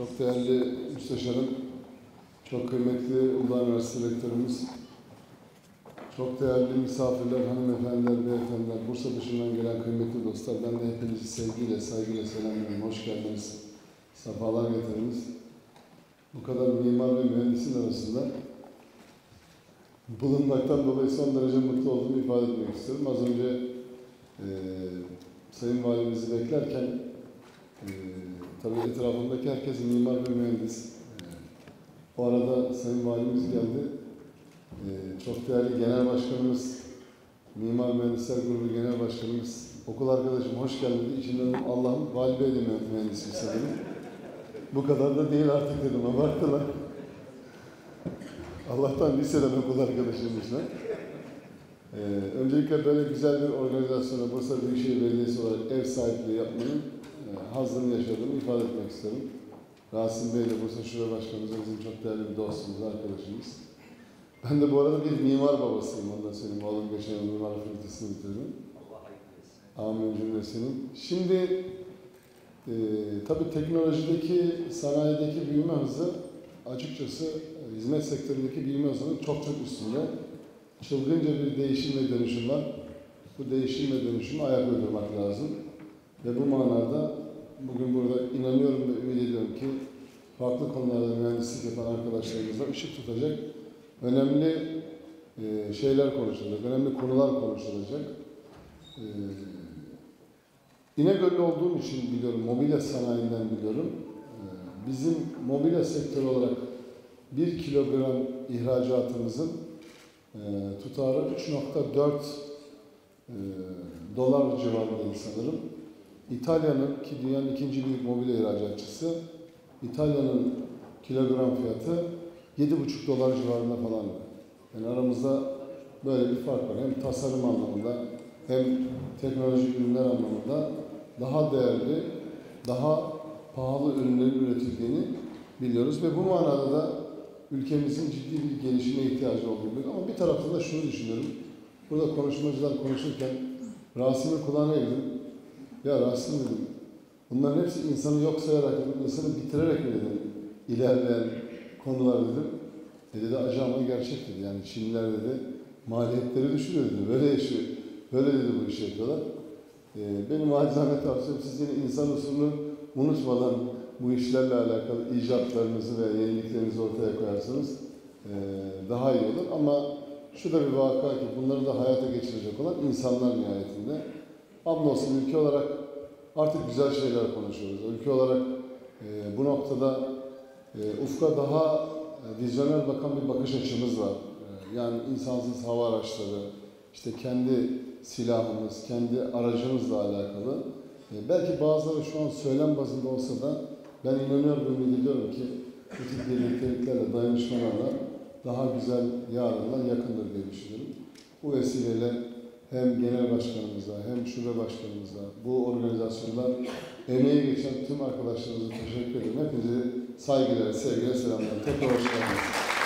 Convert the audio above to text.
Çok değerli müsteşarım, çok kıymetli Uludağ Üniversitesi rektörümüz, çok değerli misafirler, hanımefendiler, beyefendiler, Bursa dışından gelen kıymetli dostlar, ben de hepinizi sevgiyle, saygıyla selamlıyorum. Hoş geldiniz, sefalar getirdiniz. Bu kadar mimar ve mühendisin arasında bulunmaktan dolayı son derece mutlu olduğumu ifade etmek istiyorum. Az önce Sayın Valimizi beklerken tabii etrafımdaki herkes mimar ve mühendis. O arada Sayın Valimiz geldi. Çok değerli Genel Başkanımız, Mimar Mühendisler Grubu Genel Başkanımız, okul arkadaşım hoş geldin dedi. İçinden Allah'ım Vali Bey de mühendismiş sanırım. Bu kadar da değil artık dedim, abarttılar. Allah'tan liseden okul arkadaşıymışlar. Öncelikle böyle güzel bir organizasyona Bursa Büyükşehir Belediyesi olarak ev sahipliği yapmanın hazzını yaşadığımı ifade etmek isterim. Rasim Bey de Bursa Şube Başkanımız, bizim çok değerli bir dostumuz, arkadaşımız. Ben de bu arada bir mimar babasıyım, onu da söyleyeyim. Oğlum geçen yıl mimar fakültesini bitirdim. Amin cümlesinin. Şimdi tabii teknolojideki, sanayideki büyüme hızı açıkçası hizmet sektöründeki büyüme hızının çok üstünde. Çılgınca bir değişim ve dönüşüm var. Bu değişim ve dönüşümü ayak uydurmak lazım. Ve bu manada bugün burada inanıyorum ve ümit ediyorum ki farklı konularda mühendislik yapan arkadaşlarımızla ışık tutacak önemli şeyler konuşulacak, önemli konular konuşulacak. İnegöl'lü olduğum için biliyorum, mobilya sanayinden biliyorum. Bizim mobilya sektörü olarak 1 kilogram ihracatımızın tutarı 3,4 dolar civarındaydı sanırım. İtalya'nın, ki dünyanın ikinci büyük mobilya ihracatçısı, İtalya'nın kilogram fiyatı 7,5 dolar civarında falan. Yani aramızda böyle bir fark var. Hem tasarım anlamında hem teknolojik ürünler anlamında daha değerli, daha pahalı ürünlerin üretildiğini biliyoruz ve bu manada da ülkemizin ciddi bir gelişime ihtiyacı olduğunu biliyoruz. Ama bir taraftan da şunu düşünüyorum. Burada konuşmacılar konuşurken Rasim'in kulağına eğildim. Ya Rasim dedim, bunların hepsi insanı yok sayarak dedim, insanı bitirerek mi dedim, ilerleyen konular dedim. Dedi acı ama gerçek dedi. Yani Çinliler dedi, maliyetleri düşürüyor dedi. Böyle yaşıyor. Böyle dedi bu işi yapıyorlar. Benim acizane tavsiyem siz yine insan usulünü unutmadan bu işlerle alakalı icatlarınızı ve yeniliklerinizi ortaya koyarsanız daha iyi olur. Ama şu da bir vaka ki bunları da hayata geçirecek olan insanlar nihayetinde. Hamdolsun ülke olarak artık güzel şeyler konuşuyoruz. Ülke olarak bu noktada ufka daha vizyoner bakan bir bakış açımız var. Yani insansız hava araçları, işte kendi silahımız, kendi aracımızla alakalı. Belki bazıları şu an söylem bazında olsa da ben inanıyorum ve ümit ediyorum ki bu tip birlikteliklerle, dayanışmalarla daha güzel yarınlar yakındır diye düşünüyorum. Bu vesileyle hem genel başkanımıza hem şube başkanımıza bu organizasyonda emeği geçen tüm arkadaşlarımıza teşekkür ederim. Hepinizi saygıyla, sevgiyle selamlarım. Tekrar hoş geldiniz.